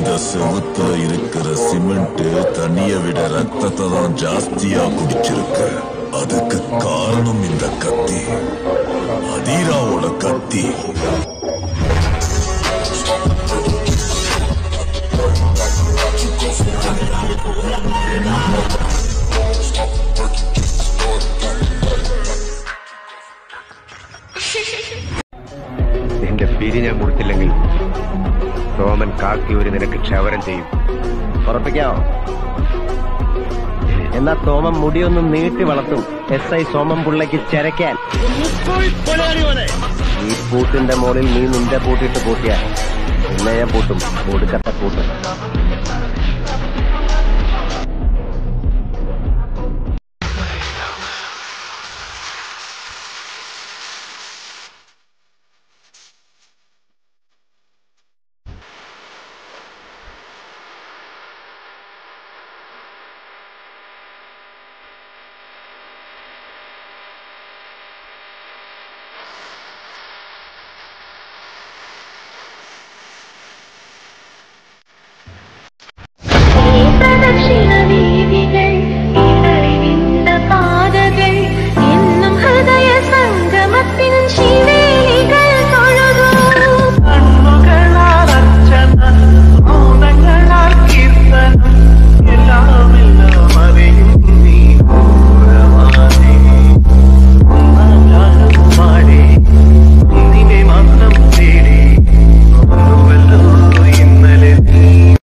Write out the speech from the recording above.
இந்த செவுத்துல இருக்கிற சிமெண்ட் தண்ணிய விட ரத்தத்தை தான் ஜாஸ்தியா குடிச்சிருக்கு. அதுக்கு காரணம் இந்த கத்தி, அதீராவோட கத்தி. നിന്റെ പിരി ഞാൻ കൊടുത്തില്ലെങ്കിൽ സോമൻ കാക്കി ഒരു നിനക്ക് ക്ഷവരം ചെയ്യും. ഉറപ്പിക്കാവോ? എന്നാ തോമൻ മുടിയൊന്നും നീട്ടി വളർത്തും SI സോമൻ പിള്ളയ്ക്ക് ചരക്കാൻ. ഈ പൂട്ടിന്റെ മുകളിൽ നീ നിന്റെ പൂട്ടിട്ട് പൂട്ടിയാ പിന്നെ ഞാൻ പൂട്ടും. ഒടുക്കത്തെ പൂട്ട്.